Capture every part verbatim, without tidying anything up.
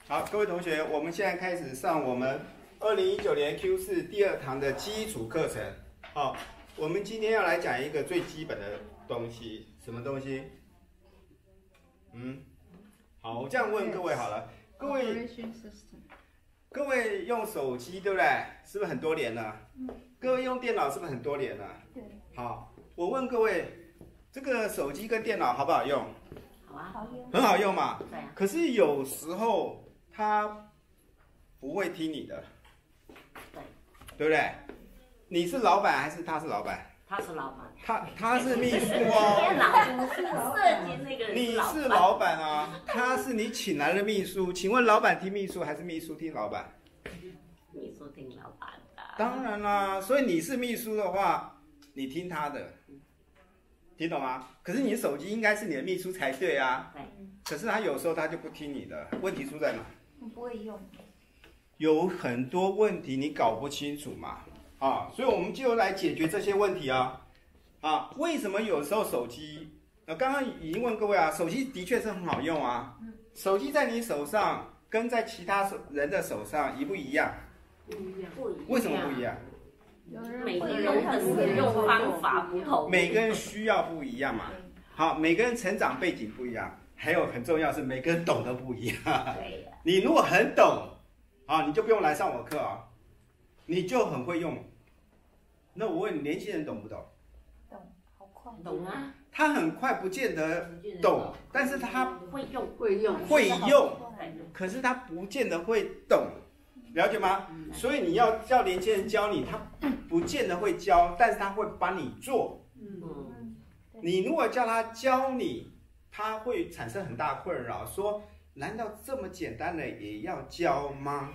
好，各位同学，我们现在开始上我们二零一九年 Q 四第二堂的基础课程。好，我们今天要来讲一个最基本的东西，什么东西？嗯，好，我这样问各位好了，各位，各位用手机对不对？是不是很多年了？各位用电脑是不是很多年了？ 对。 好，我问各位，这个手机跟电脑好不好用？ 好啊，好用。 很好用嘛。 对啊。 可是有时候它不会听你的， 对， 对不对？你是老板还是他是老板？ 他是老板。 他他是秘书哦。 电脑是设计那个人你是老板。 是老板啊，他是你请来的秘书。请问老板听秘书还是秘书听老板？ 秘书听老板的。 当然啦，所以你是秘书的话，你听他的，听懂吗？可是你的手机应该是你的秘书才对啊。 对。 可是他有时候他就不听你的，问题出在哪？ 我不会用。 有很多问题你搞不清楚嘛，啊，所以我们就来解决这些问题啊。啊，为什么有时候手机？呃，刚刚已经问各位啊，手机的确是很好用啊。手机在你手上跟在其他手人的手上一不一样？ 不一样。不一样。 为什么不一样？ 每个人的使用方法不同。 每个人需要不一样嘛。好，每个人成长背景不一样，还有很重要是每个人懂得不一样。 对呀。 你如果很懂，啊，你就不用来上我课啊，你就很会用。那我问你，年轻人懂不懂？ 懂，好快。 懂啊。 他很快不见得懂，但是他会用，会用， 会用，可是他不见得会懂，了解吗？所以你要叫年轻人教你，他不见得会教，但是他会帮你做。 嗯。 你如果叫他教你，他会产生很大困扰，说难道这么简单的也要教吗？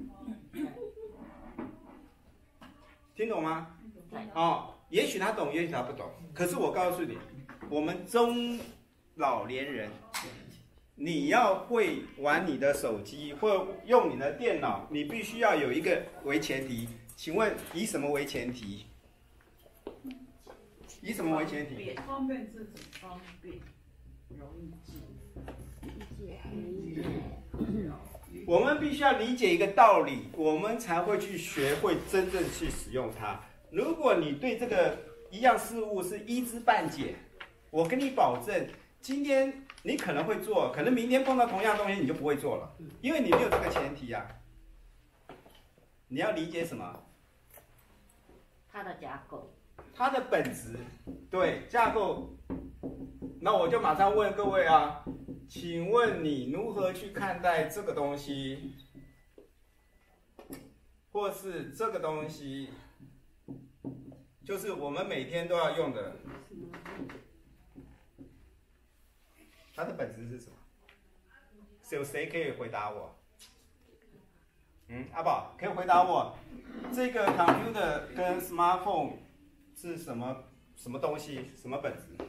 听懂吗？哦，也许他懂，也许他不懂。可是我告诉你，我们中老年人，你要会玩你的手机或用你的电脑，你必须要有一个为前提。请问以什么为前提？以什么为前提？ 方便自己，方便，容易记。 我们必须要理解一个道理，我们才会去学会真正去使用它。如果你对这个一样事物是一知半解，我跟你保证，今天你可能会做，可能明天碰到同样东西你就不会做了，因为你没有这个前提啊。你要理解什么？ 它的架构。 它的本质，对，架构。那我就马上问各位啊，请问你如何去看待这个东西，或是这个东西，就是我们每天都要用的，它的本质是什么？有谁可以回答我？嗯，阿宝可以回答我，这个 computer 跟 smartphone 是什么什么东西，什么本质？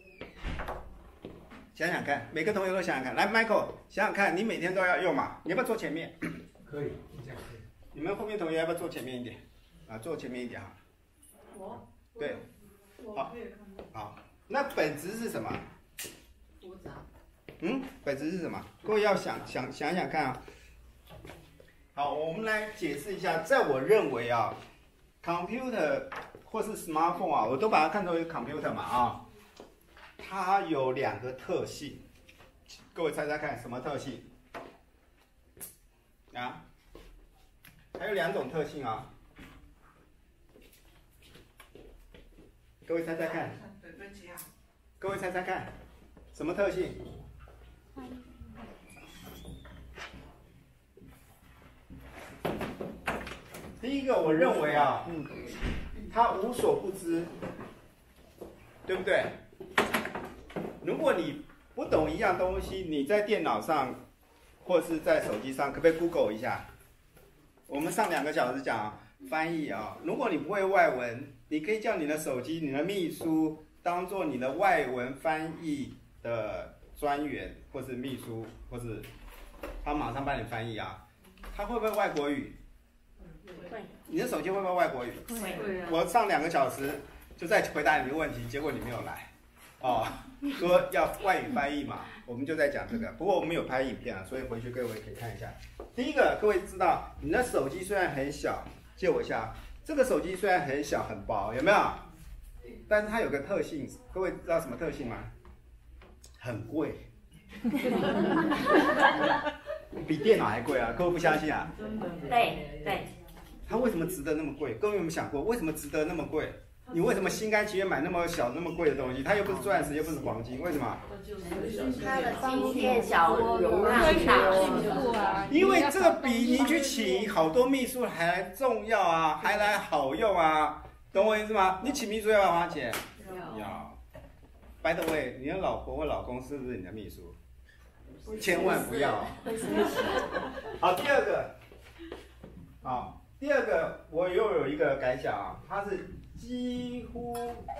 想想看，每个同学都想想看。来 ，Michael， 想想看，你每天都要用嘛？你要不要坐前面？ 可以，这样可以。 你们后面同学要不要坐前面一点？啊，坐前面一点哈。 我。 对。 好。 好，那本质是什么？ 复杂。 嗯，本质是什么？各位要想想想想看啊。好，我们来解释一下，在我认为啊 ，computer 或是 smartphone 啊，我都把它看作为 computer 嘛啊。它有两个特性，各位猜猜看什么特性？啊？还有两种特性啊。各位猜猜看。各位猜猜看，什么特性？第一个，我认为啊，它无所不知，对不对？如果你不懂一样东西，你在电脑上或是在手机上，可不可以 Google 一下？我们上两个小时讲翻译啊，如果你不会外文，你可以叫你的手机、你的秘书当做你的外文翻译的专员，或是秘书，或是他马上帮你翻译啊。他会不会外国语？ 会。 你的手机会不会外国语？ 会。 我上两个小时就在回答你的问题，结果你没有来。 哦，说要外语翻译嘛，我们就在讲这个。不过我们有拍影片啊，所以回去各位可以看一下。第一个，各位知道，你的手机虽然很小，借我一下。这个手机虽然很小很薄，有没有？但是它有个特性，各位知道什么特性吗？很贵，比电脑还贵啊！各位不相信啊？ 对对。 它为什么值得那么贵？各位有没有想过，为什么值得那么贵？你为什么心甘情愿买那么小、那么贵的东西？它又不是钻石，又不是黄金，为什么？ 它的晶片小，容量大。 因为这个比你去请好多秘书还来重要啊，还来好用啊，懂我意思吗？你请秘书要不要花钱？要。By the way， 你的老婆或老公是不是你的秘书？千万不要。好，第二个，好，第二个我又有一个感想啊，它是。几乎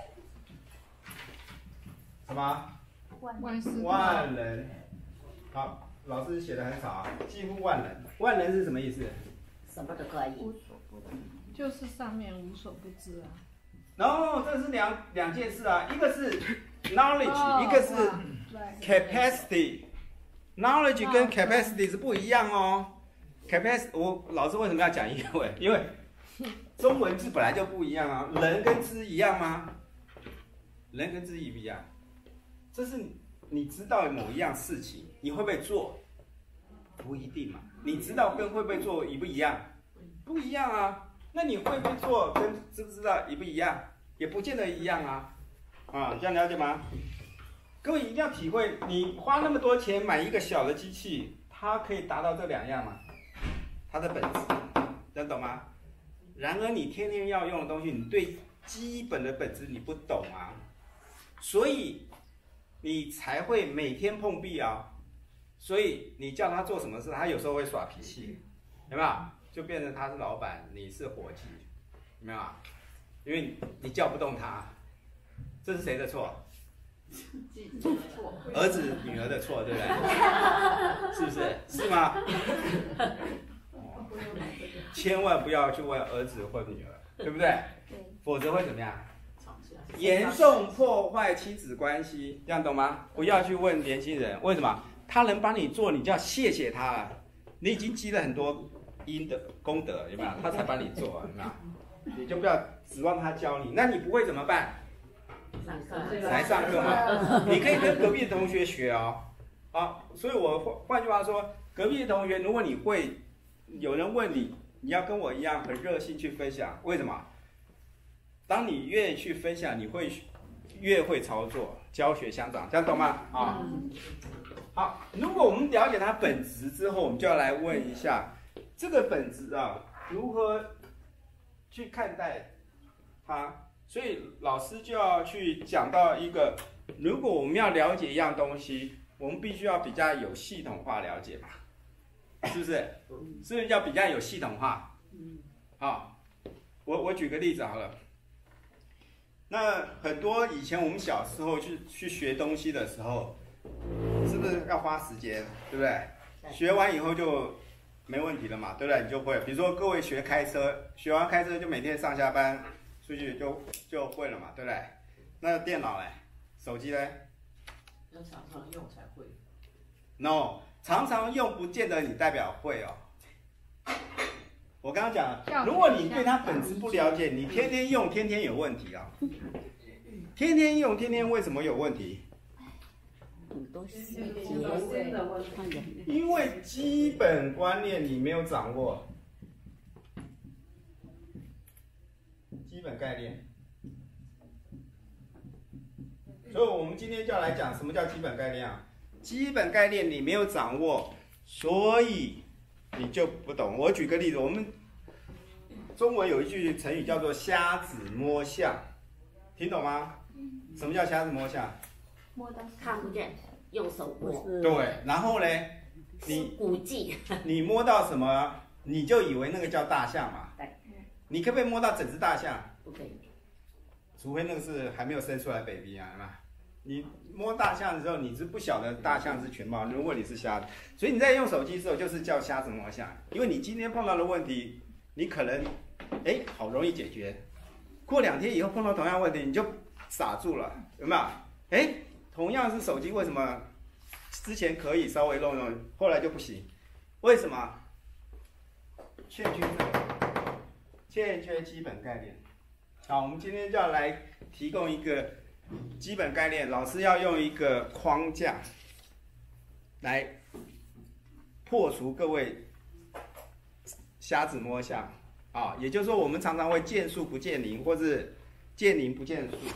什么？ 万万人。好，老师写的很少啊，几乎万人。万人是什么意思？ 什么都可以。 无所不能。 就是上面无所不知啊。 然后这是两两件事啊，一个是 knowledge，、哦、一个是 capacity。knowledge 跟 capacity 是不一样哦。capacity， 我老师为什么要讲英文？因为中文字本来就不一样啊，人跟知一样吗？人跟知一不一样，这是你知道某一样事情，你会不会做？不一定嘛。你知道跟会不会做一不一样？不一样啊。那你会不会做跟知不知道一不一样？也不见得一样啊。啊，这样了解吗？各位一定要体会，你花那么多钱买一个小的机器，它可以达到这两样吗？它的本质，能懂吗？然而你天天要用的东西，你对基本的本质你不懂啊，所以你才会每天碰壁啊。所以你叫他做什么事，他有时候会耍脾气，有没有？就变成他是老板，你是伙计，有没有？因为你叫不动他，这是谁的错？儿子、女儿的错，对不对？是不是？是吗？千万不要去问儿子或女儿，对不对？否则会怎么样？严重破坏亲子关系，这样懂吗？不要去问年轻人，为什么？他能帮你做，你就要谢谢他了。你已经积了很多阴的功德，有没有？他才帮你做，有没有？你就不要指望他教你，那你不会怎么办？来上课嘛，你可以跟隔壁的同学学哦。啊，所以我换换句话说，隔壁的同学，如果你会，有人问你，你要跟我一样很热心去分享，为什么？当你越去分享，你会越会操作，教学相长，这样懂吗？啊，好，如果我们了解它本质之后，我们就要来问一下，这个本质啊，如何去看待它？所以老师就要去讲到一个，如果我们要了解一样东西，我们必须要比较有系统化了解嘛，是不是？是不是要比较有系统化？好，我我举个例子好了。那很多以前我们小时候去去学东西的时候，是不是要花时间，对不对？学完以后就没问题了嘛，对不对？你就会，比如说各位学开车，学完开车就每天上下班出去就就会了嘛，对不对？那电脑嘞，手机嘞？ 要常常用才会。 No， 常常用不见得你代表会哦。我刚刚讲，如果你对它本质不了解，你天天用，天天有问题啊。天天用，天天为什么有问题？ 很多细节， 因为基本观念你没有掌握，基本概念。所以我们今天就要来讲什么叫基本概念啊？基本概念你没有掌握，所以你就不懂。我举个例子，我们中文有一句成语叫做瞎子摸象，听懂吗？什么叫瞎子摸象？ 摸到看不见，用手摸。 对，然后呢，你估计你摸到什么，你就以为那个叫大象嘛。 对。 你可不可以摸到整只大象？ 不可以。 除非那个是还没有生出来 baby 啊，嘛。你摸大象的时候，你是不晓得大象是全貌。如果你是瞎子，所以你在用手机的时候就是叫瞎子摸象，因为你今天碰到的问题，你可能哎好容易解决，过两天以后碰到同样问题你就傻住了，有没有？ 哎，同样是手机，为什么之前可以稍微弄弄，后来就不行？为什么？欠缺这个，欠缺基本概念。好，我们今天就要来提供一个基本概念，老师要用一个框架来破除各位瞎子摸象啊，也就是说，我们常常会见树不见林，或是见林不见树。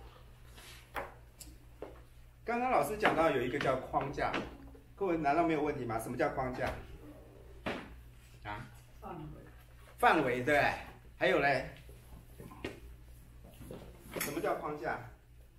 刚刚老师讲到有一个叫框架，各位难道没有问题吗？什么叫框架？啊？ 范围。 范围对，还有嘞，什么叫框架？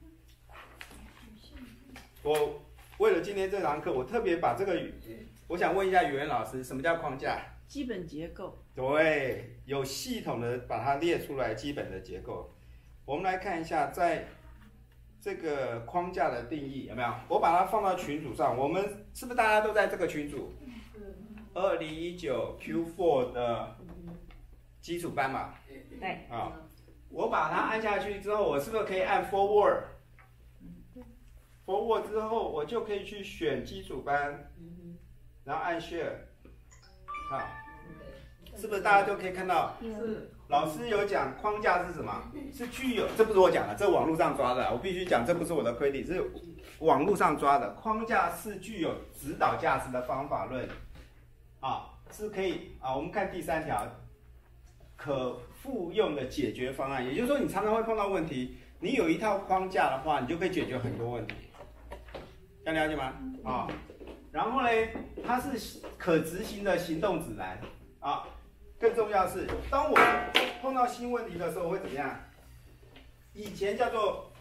我为了今天这堂课，我特别把这个，我想问一下语文老师，什么叫框架？ 基本结构。 对，有系统的把它列出来基本的结构。我们来看一下，在这个框架的定义有没有？我把它放到群组上，我们是不是大家都在这个群组？二零一九 Q 四 的基础班嘛？ 对。 啊，我把它按下去之后，我是不是可以按 forward？forward 之后，我就可以去选基础班，然后按 share， 啊，是不是大家都可以看到？ 是。 老师有讲框架是什么？是具有，这不是我讲的，这是网络上抓的，我必须讲，这不是我的规定，是网络上抓的。框架是具有指导价值的方法论，啊，是可以啊。我们看第三条，可复用的解决方案，也就是说，你常常会碰到问题，你有一套框架的话，你就可以解决很多问题。这样了解吗？啊，然后呢，它是可执行的行动指南啊。更重要的是，当我碰到新问题的时候会怎么样？以前叫做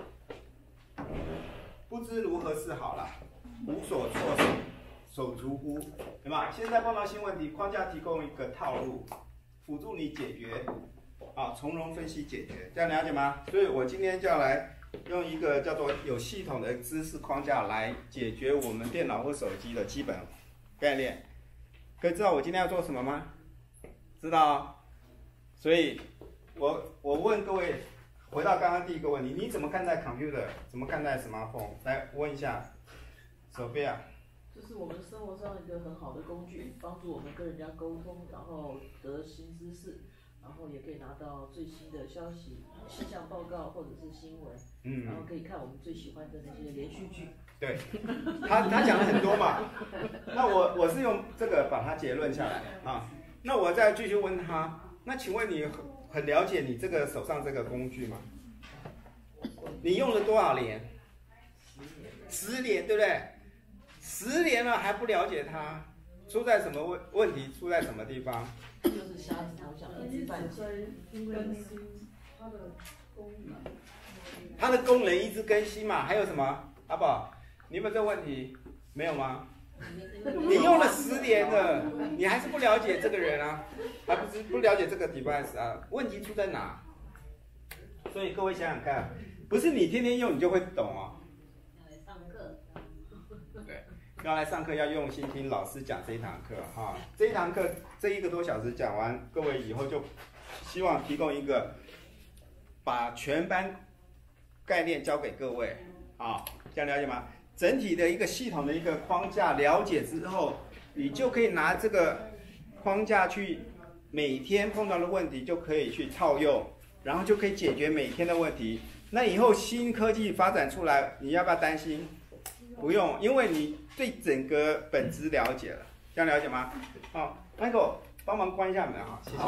不知如何是好了，无所措手手足乎，对吧？现在碰到新问题，框架提供一个套路，辅助你解决，啊，从容分析解决，这样了解吗？所以我今天就要来用一个叫做有系统的知识框架来解决我们电脑或手机的基本概念。可以知道我今天要做什么吗？知道、哦，所以我我问各位，回到刚刚第一个问题，你怎么看待 computer？ 怎么看待 smartphone？ 来问一下，手菲啊。 这是我们生活上一个很好的工具，帮助我们跟人家沟通，然后得新知识，然后也可以拿到最新的消息、气象报告或者是新闻，嗯，然后可以看我们最喜欢的那些连续剧。 对，他他讲了很多嘛，那我我是用这个把它结论下来啊。那我再继续问他，那请问你很很了解你这个手上这个工具吗？你用了多少年？十年，对不对？十年了还不了解它，出在什么问问题？出在什么地方？ 就是瞎子摸象，一知半解。 更新它的功能。 它的功能一直更新嘛？还有什么？阿宝，你有没有这个问题？没有吗？你用了十年了，你还是不了解这个人啊，还不是不了解这个 device 啊？问题出在哪？所以各位想想看，不是你天天用你就会懂哦。 要来上课。 对，要来上课要用心听老师讲这一堂课哈。这一堂课这一个多小时讲完，各位以后就希望提供一个把全班概念教给各位啊，这样了解吗？整体的一个系统的一个框架了解之后，你就可以拿这个框架去每天碰到的问题就可以去套用，然后就可以解决每天的问题。那以后新科技发展出来，你要不要担心？不用，因为你对整个本质了解了，这样了解吗？好 ，Michael 帮忙关一下门哈，谢谢。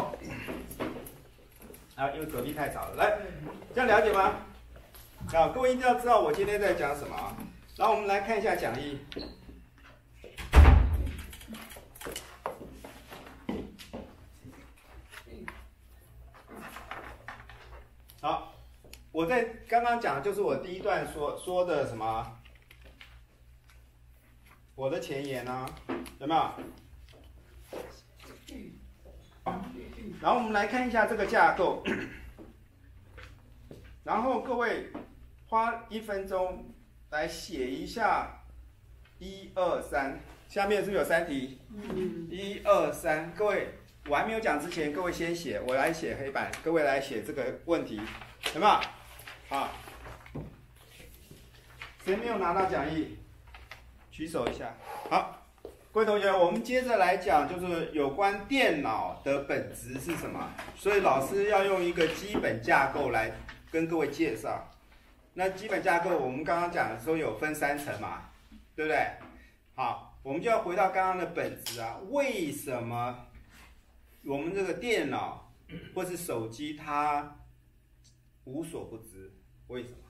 啊，因为隔壁太吵了，来，这样了解吗？啊，各位一定要知道我今天在讲什么啊。然后我们来看一下讲义。好，我在刚刚讲就是我第一段说说的什么？我的前言啊，有没有？然后我们来看一下这个架构，然后各位花一分钟。来写一下一二三，下面是不是有三题？一二三，各位，我还没有讲之前，各位先写，我来写黑板，各位来写这个问题，有没有？好， 谁没有拿到讲义？举手一下。好，各位同学，我们接着来讲，就是有关电脑的本质是什么。所以老师要用一个基本架构来跟各位介绍。那基本架构我们刚刚讲的时候有分三层嘛，对不对？好，我们就要回到刚刚的本质啊，为什么我们这个电脑或是手机它无所不知？为什么？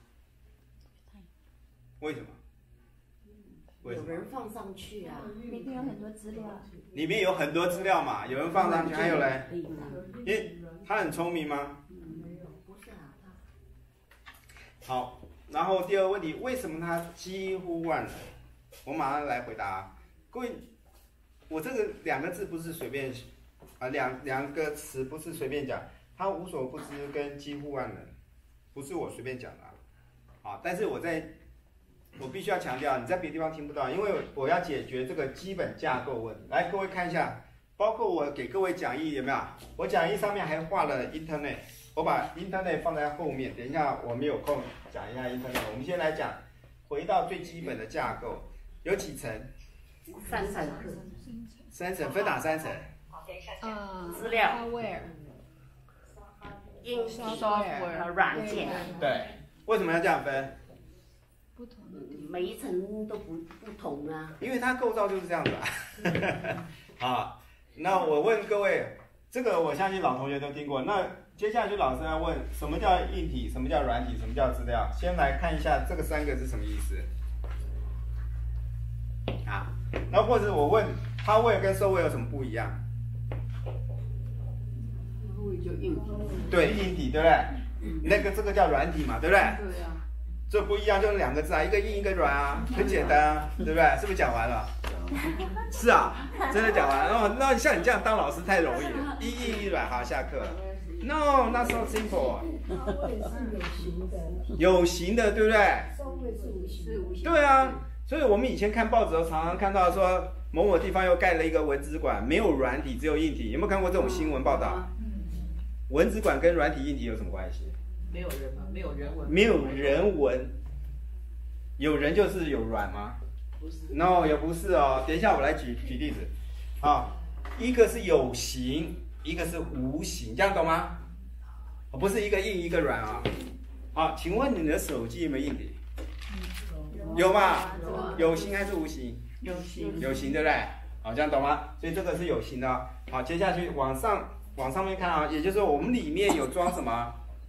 为什么？为什么？ 有人放上去啊， 里面有很多资料。 里面有很多资料嘛，有人放上去，还有嘞， 可以吗？ 因为他很聪明吗？ 不是啊， 好，然后第二个问题，为什么它几乎万能？我马上来回答。各位，我这个两个字不是随便啊，两两个词不是随便讲，它无所不知跟几乎万能，不是我随便讲的啊。好，但是我在，我必须要强调，你在别的地方听不到，因为我要解决这个基本架构问题。来，各位看一下，包括我给各位讲义有没有？我讲义上面还画了 Internet。我把 Internet 放在后面，等一下我们有空讲一下 Internet。我们先来讲，回到最基本的架构，有几层？ 三层。 三层，分哪三层？ 呃， 资料、 hardware、 硬体 software 和软件， 对，为什么要这样分？ 不同的地每一层都不不同啊。 因为它构造就是这样子啊。好，那我问各位，这个我相信老同学都听过。那接下去老师要问，什么叫硬体？什么叫软体？什么叫资料？先来看一下这个三个是什么意思。啊，那或者我问 hardware 跟 software 有什么不一样？ 就硬体。 对，硬体对不对？那个这个叫软体嘛，对不对？ 对啊。 这不一样，就是两个字啊，一个硬一个软啊，很简单啊，对不对？是不是讲完了？是啊，真的讲完了。哦，那像你这样当老师太容易了，一硬一软，好，下课。No, not so simple。有形的，对不对？对啊，所以我们以前看报纸常常看到说某某地方又盖了一个文资馆，没有软体，只有硬体。有没有看过这种新闻报道？文资馆跟软体、硬体有什么关系？ 没有人嘛，没有人文。 没有人文，有人就是有软吗？ 不是。 No， 也不是哦。等一下我来举举例子。啊，一个是有形，一个是无形，这样懂吗？不是一个硬一个软啊。好，请问你的手机有没有硬体？有吗？有形还是无形？ 有形。 有形，对不对？好，这样懂吗？所以这个是有形的哦。好，接下去往上往上面看啊，也就是说我们里面有装什么？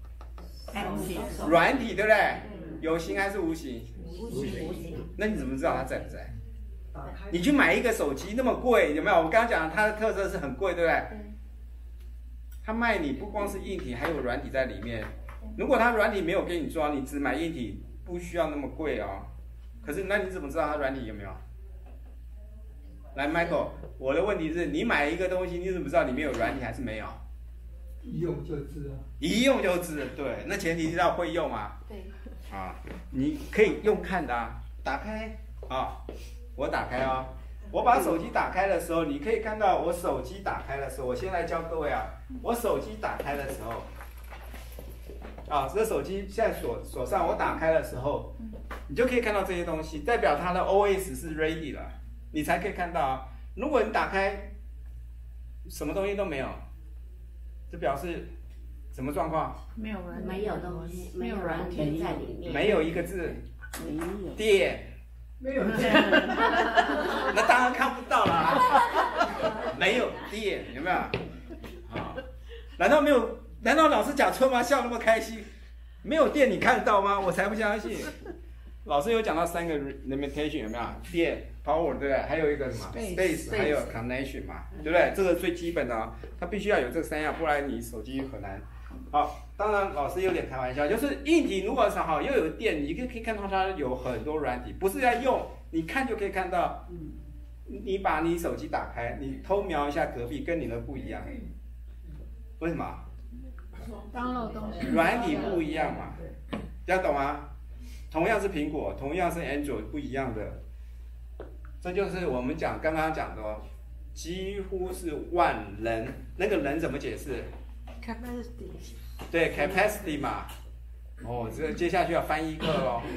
软体，对不对？有形还是无形？ 无形。 那你怎么知道它在不在？你去买一个手机那么贵，有没有？我刚刚讲它的特色是很贵，对不对？它卖你不光是硬体，还有软体在里面。如果它软体没有给你装，你只买硬体，不需要那么贵哦。可是那你怎么知道它软体有没有？来 ，Michael， 我的问题是你买一个东西，你怎么知道里面有软体还是没有？ 一用就知啊。 一用就知，对。那前提是要会用嘛。 对。 啊，你可以用看的啊，打开啊，我打开啊、哦，我把手机打开的时候，你可以看到我手机打开的时候，我先来教各位啊，我手机打开的时候，啊，这手机现在锁锁上，我打开的时候，你就可以看到这些东西，代表它的 O S 是 ready 了，你才可以看到啊。如果你打开什么东西都没有，这表示什么状况？ 没有人，没有东西，没有软体在里面， 没有一个字， 没有电， 没有电， 那当然看不到啦。没有电，有没有？啊，难道没有？难道老师讲错吗？笑那么开心，没有电你看得到吗？我才不相信。老师有讲到三个 limitation 有没有？电 power 对不对？还有一个什么 space， 还有 connection 嘛，对不对？这个最基本的、哦，它必须要有这三样，不然你手机很难。好，当然老师有点开玩笑，就是硬体如果是好又有电，你可以看到它有很多软体，不是在用，你看就可以看到。你把你手机打开，你偷瞄一下隔壁，跟你的不一样。为什么？ download 东西， 软体不一样嘛，这样懂吗？同样是苹果，同样是 Android， 不一样的。这就是我们讲刚刚讲的哦，几乎是万能。那个人怎么解释 ？capacity。 对 ，capacity 嘛。哦，这接下去要翻译课喽。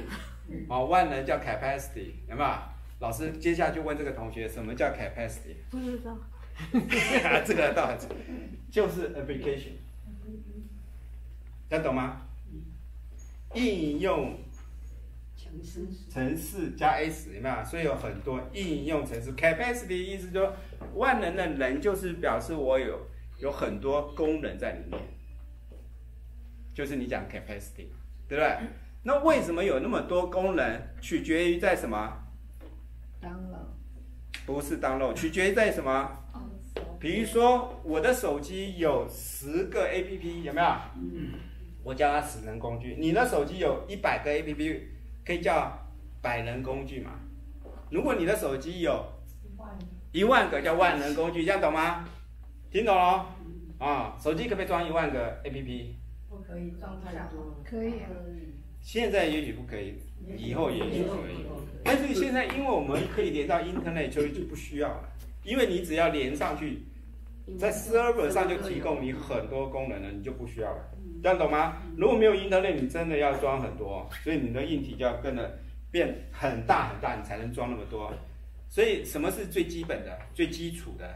哦，万能叫 capacity， 有没有？老师接下来就问这个同学，什么叫 capacity？ 不知道。 这个倒就是 application， 大家懂吗？应用程式加 s 有没有？所以有很多应用程式 capacity 意思就是万能的人就是表示我有有很多功能在里面，就是你讲 capacity， 对不对？那为什么有那么多功能？取决于在什么？ download 不是 download， 取决于在什么？比如说我的手机有十个 A P P， 有没有？我叫它十能工具。你的手机有一百个 A P P， 可以叫百能工具嘛？如果你的手机有一万个叫万能工具，这样懂吗？听懂了？啊，手机可不可以装一万个 A P P？ 不可以装太多。 可以啊。 现在也许不可以，以后也许可以。但是现在因为我们可以连到 Internet， 所以就不需要了。因为你只要连上去，在 server 上就提供你很多功能了，你就不需要了，这样懂吗？如果没有 Internet， 你真的要装很多，所以你的硬体就要跟着变很大很大，你才能装那么多。所以什么是最基本的、最基础的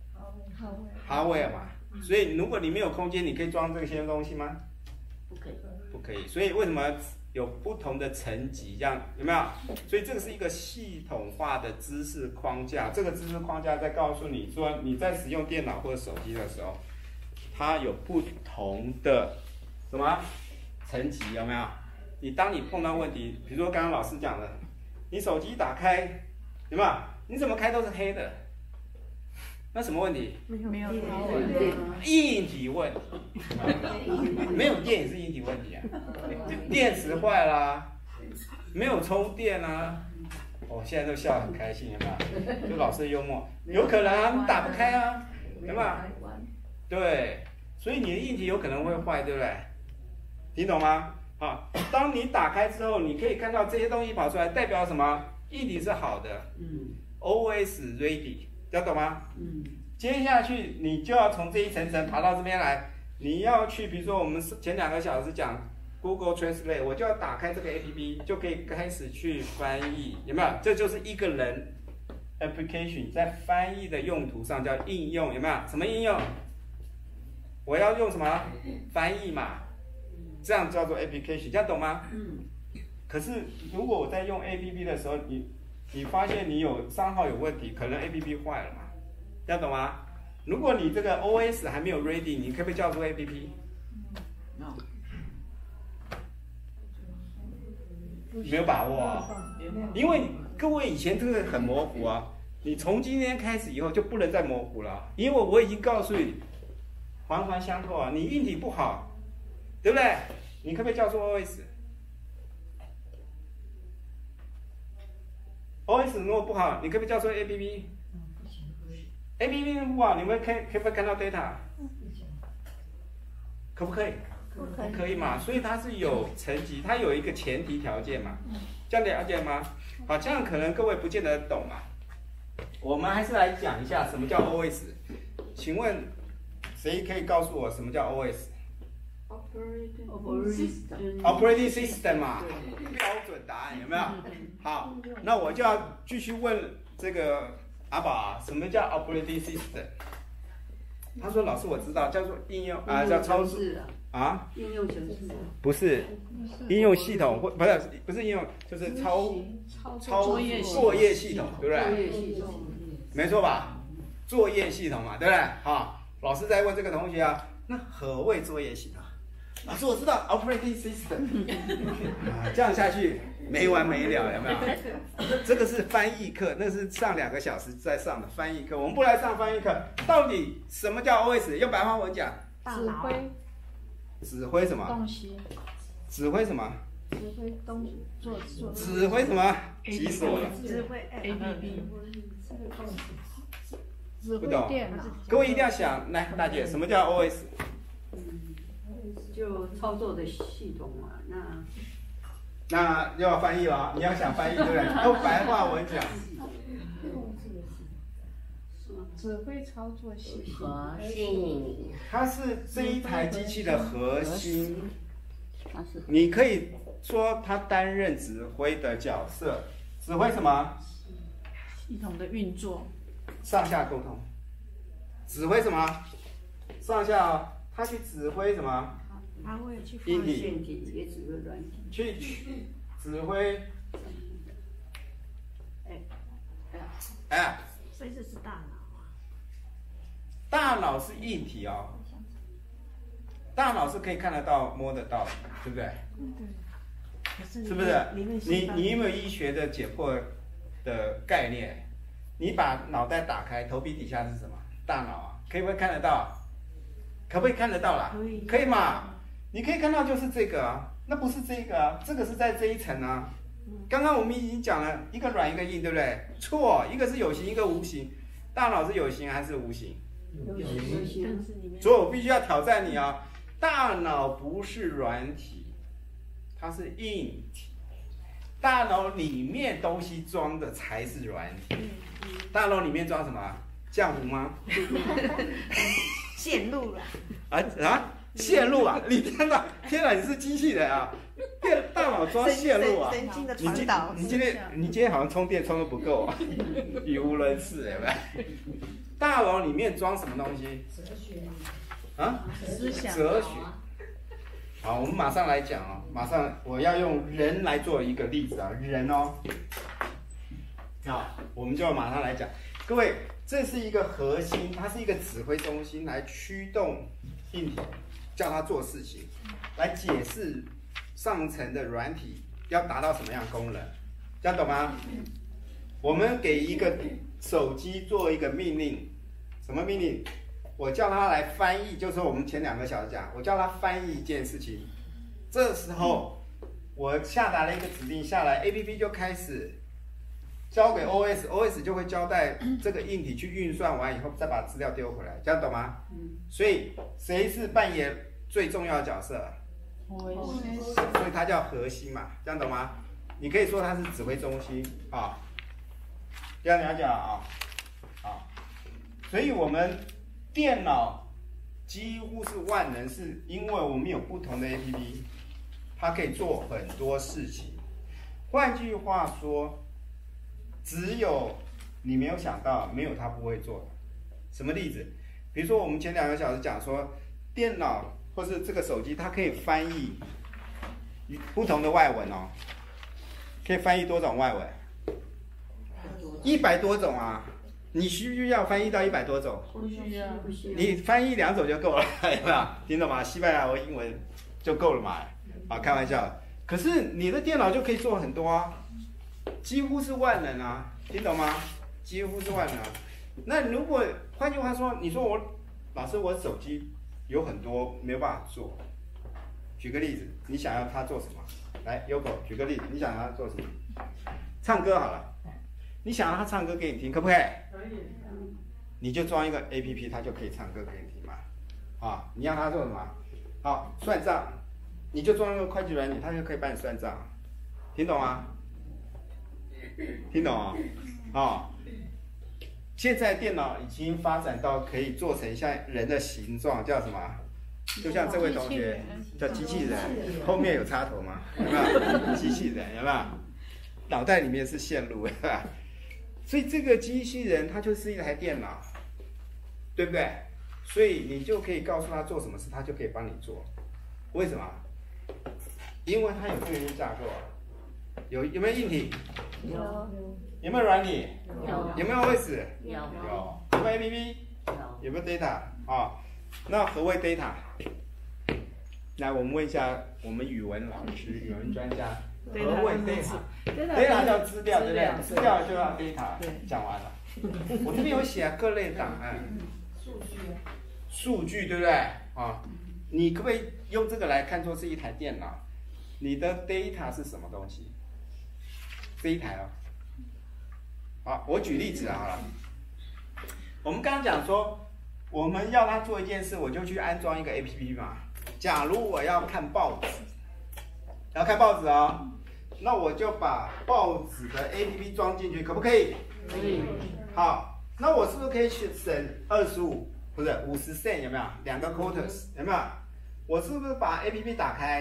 hardware 嘛？所以如果你没有空间，你可以装这些东西吗？ 不可以， 不可以。所以为什么有不同的层级？这样有没有？所以这个是一个系统化的知识框架。这个知识框架在告诉你说，你在使用电脑或者手机的时候，它有不同的什么层级？有没有？你当你碰到问题，比如说刚刚老师讲的，你手机打开，有没有？你怎么开都是黑的，那什么问题？ 没有没有硬体问题，没有电也是硬体问题啊，电池坏啦，没有充电啊，哦，现在都笑得很开心，有没有？就老师的幽默，有可能啊，你打不开啊，有没有？对，所以你的硬体有可能会坏，对不对？听懂吗？啊，当你打开之后，你可以看到这些东西跑出来，代表什么？硬体是好的，嗯 ，O S ready， 要懂吗？嗯。接下去你就要从这一层层爬到这边来，你要去，比如说我们前两个小时讲 Google Translate， 我就要打开这个 A P P， 就可以开始去翻译，有没有？这就是一个人 application 在翻译的用途上叫应用，有没有？什么应用？我要用什么翻译嘛？这样叫做 application， 这样懂吗？嗯。可是如果我在用 A P P 的时候，你你发现你有账号有问题，可能 A P P 坏了嘛？这样懂吗？如果你这个 O S 还没有 ready， 你可不可以叫做 A P P？ 没有把握啊，因为各位以前这个很模糊啊，你从今天开始以后就不能再模糊了，因为我已经告诉你，环环相扣啊。你硬体不好，对不对？你可不可以叫做 O S？O S 如果不好，你可不可以叫做 A P P？A P P 不好，你们可以可不可以看到 data？ 可不可以？不可以嘛，所以它是有层级，它有一个前提条件嘛，这样了解吗？好，这样可能各位不见得懂嘛。我们还是来讲一下什么叫 O S。请问谁可以告诉我什么叫 O S？Operating System 嘛，标准答案有没有？好，那我就要继续问这个阿宝啊，什么叫 Operating System？ 他说：“老师，我知道，叫做应用啊，叫操作啊， 应用程式不是应用系统或不是不是应用，就是操操作业系统，对不对？没错吧？作业系统嘛，对不对？好，老师在问这个同学啊，那何谓作业系统？老师，我知道 operating system 啊，这样下去没完没了，有没有？这个是翻译课，那是上两个小时在上的翻译课，我们不来上翻译课。到底什么叫 O S？ 用白话文讲， 指挥， 指挥什么？ 东西， 指挥什么？ 指挥东西做做。 指挥什么？急死我了。 指挥 A P P， 指不懂挥电脑。 各位一定要想，来，大姐，什么叫 O S？ 就操作的系统嘛，那那又要翻译了，你要想翻译对不对？用白话文讲。 指挥操作系统。 核心。 它是这一台机器的核心。你可以说他担任指挥的角色，指挥什么？ 系统的运作， 上下沟通。指挥什么？上下、哦，他去指挥什么？ 他会去硬体腺体也指挥软体。 去指挥。 哎， 哎， 所以这是大脑啊。 大脑是硬体哦，大脑是可以看得到、摸得到的，对不对？ 对。可是是不是？ 你你你有没有医学的解剖的概念？你把脑袋打开，头皮底下是什么？大脑啊，可以不可以看得到？可不可以看得到啦？ 可以。 可以嘛？你可以看到就是这个啊，那不是这个啊，这个是在这一层啊。刚刚我们已经讲了一个软一个硬，对不对？错，一个是有形，一个无形。大脑是有形还是无形？ 有形。 所以我必须要挑战你啊！大脑不是软体，它是硬体。大脑里面东西装的才是软体。大脑里面装什么？浆糊吗？ 线路了。 啊啊！线路啊！你天哪，天哪！你是机器人啊！电大脑装线路啊！ 神经的你今传导。 你今天你今天好像充电充的不够啊，语无伦次，对不对？大脑里面装什么东西？ 哲学啊？ 思想。 哲学。好，我们马上来讲哦，马上我要用人来做一个例子啊，人哦。好，我们就马上来讲，各位，这是一个核心，它是一个指挥中心，来驱动硬体，叫它做事情，来解释上层的软体要达到什么样的功能，这样懂吗？我们给一个手机做一个命令，什么命令？我叫它来翻译，就是我们前两个小时讲，我叫它翻译一件事情，这时候我下达了一个指令下来 ，A P P 就开始交给 O S，O S 就会交代这个硬体去运算完以后，再把资料丢回来，这样懂吗？所以谁是扮演最重要的角色？ O S， 所以它叫核心嘛，这样懂吗？你可以说它是指挥中心啊，这样了解啊，啊，所以我们电脑几乎是万能，是因为我们有不同的 A P P， 它可以做很多事情。换句话说，只有你没有想到，没有它不会做的。什么例子？比如说我们前两个小时讲说，电脑或是这个手机，它可以翻译不同的外文哦，可以翻译多种外文，一百多种啊！你需不需要翻译到一百多种？ 不需要。 你翻译两种就够了，有没有？听懂吗？西班牙文、英文就够了嘛？啊，开玩笑。可是你的电脑就可以做很多啊，几乎是万能啊，听懂吗？几乎是万能啊。那如果换句话说，你说我老师，我手机有很多没有办法做。举个例子，你想要它做什么？来 ，Yoko， 举个例子，你想要它做什么？唱歌好了，你想让它唱歌给你听，可不可以？ 可以。 你就装一个 A P P， 它就可以唱歌给你听嘛。啊，你让它做什么？好，算账，你就装一个会计软件，它就可以帮你算账，听懂吗？听懂啊？啊，现在电脑已经发展到可以做成像人的形状，叫什么？就像这位同学叫机器人，后面有插头吗？有没有？机器人有没有？脑袋里面是线路，是吧？所以这个机器人它就是一台电脑，对不对？所以你就可以告诉他做什么事，他就可以帮你做。为什么？因为它有对应架构啊。有有没有硬体？ 有。 有没有软体？ 有。 有没有 O S？ 有。 有。有没有 A P P？ 有。 有没有 data？ 啊，那何谓 data？ 来，我们问一下我们语文老师、语文专家，何谓 data？data 叫资料，对不对？资料就要 data。讲完了。我这边有写各类档案。 数据。 数据对不对？啊，你可不可以用这个来看作是一台电脑？你的 data 是什么东西？这一台哦。好，我举例子啊，好了。我们刚刚讲说，我们要他做一件事，我就去安装一个 A P P 嘛。假如我要看报纸，要看报纸哦，那我就把报纸的 A P P 装进去，可不可以？ 可以。 好，那我是不是可以去省二十五？不是五十 cent 有没有？两个 quarters 有没有？我是不是把 A P P 打开，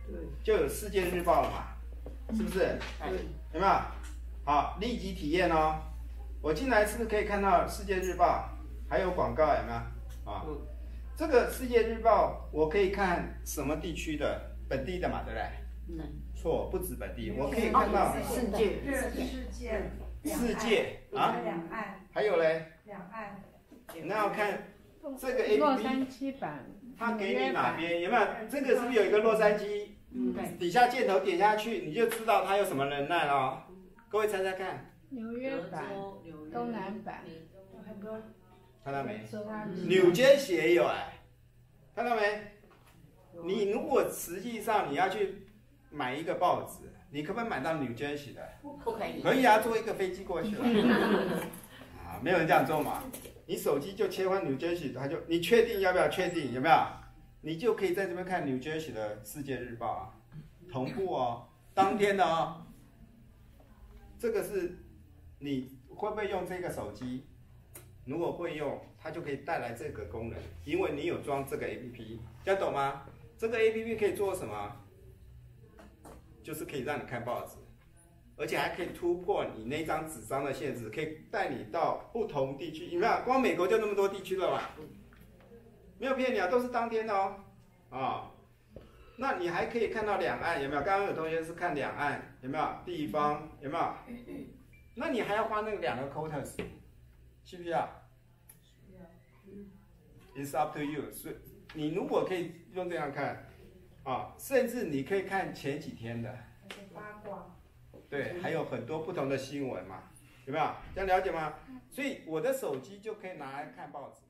就有世界日报了嘛，是不是？有没有？好，立即体验哦。我进来是不是可以看到世界日报，还有广告有没有？啊，这个世界日报我可以看什么地区的，本地的嘛，对不对？ 嗯， 错，不止本地，我可以看到世界， 世界， 世界啊， 两岸， 还有嘞， 两岸， 那要看这个 A 洛 P 杉 P， 矶版， 它给你哪边有没有？这个是不是有一个洛杉矶？ 嗯， 底下箭头点下去，你就知道它有什么能耐了哦。各位猜猜看， 纽约版，东南版， 看到没？ 州啊， 纽约西也有哎，看到没？你如果实际上你要去买一个报纸，你可不可以买到纽约西的？ 不可以。 可以啊，坐一个飞机过去了。啊，没有人这样做嘛？你手机就切换纽约西，它就你确定要不要确定有没有？你就可以在这边看纽约西的世界日报啊，同步哦，当天的哦。这个是你会不会用这个手机？如果会用，它就可以带来这个功能，因为你有装这个 A P P， 这样懂吗？这个 A P P 可以做什么？就是可以让你看报纸，而且还可以突破你那张纸张的限制，可以带你到不同地区。有没有？光美国就那么多地区了嘛？没有骗你啊，都是当天的哦。啊，那你还可以看到两岸，有没有？刚刚有同学是看两岸，有没有？地方有没有？那你还要花那个两个 quotas， 需不需要？It's up to you。所以你如果可以用这样看，啊，甚至你可以看前几天的八卦， 对，还有很多不同的新闻嘛，有没有？这样了解吗？所以我的手机就可以拿来看报纸。